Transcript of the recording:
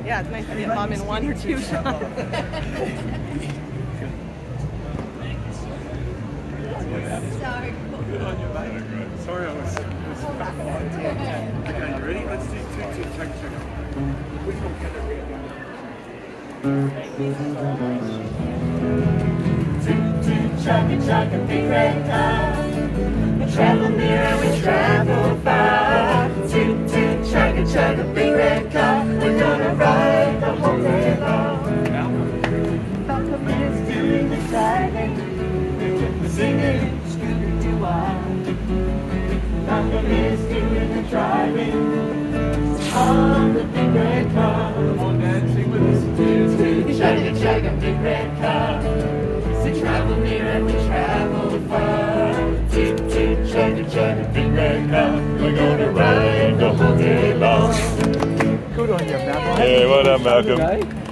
Yeah, it's nice to get mom in 1 or 2 shots. Sorry, I was back on. Okay, you ready? Let's do 2, 2, check. Which one can it Chugga, big red car. We travel near and we travel far. Toot, toot, chugga, big red car. We're gonna ride the whole day long. Malcolm is doing the driving. We're singing Scooby-Doo-Wah. Malcolm is doing the driving on the big red car. Come on, Dad, sing with us. Toot, toot, chugga, big red car. We travel near and we travel far. Toot, toot, chugga, big red car. We're gonna ride the whole day long. Good on you, Malcolm. Hey, what up, Malcolm?